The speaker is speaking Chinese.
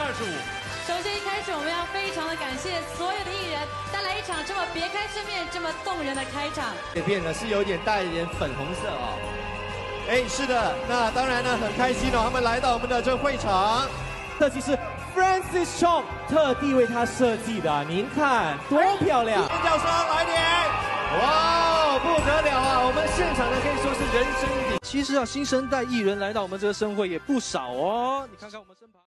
25。 首先一开始，我们要非常的感谢所有的艺人带来一场这么别开生面、这么动人的开场。 这变得是有点带一点粉红色啊。哎，是的，那当然呢，很开心哦，他们来到我们的这会场。设计师 Francis Chong 特地为他设计的，您看多漂亮！尖叫声来点！哇，不得了啊！我们现场呢可以说是人声鼎。 其实啊，新生代艺人来到我们这个盛会也不少哦，你看看我们身旁。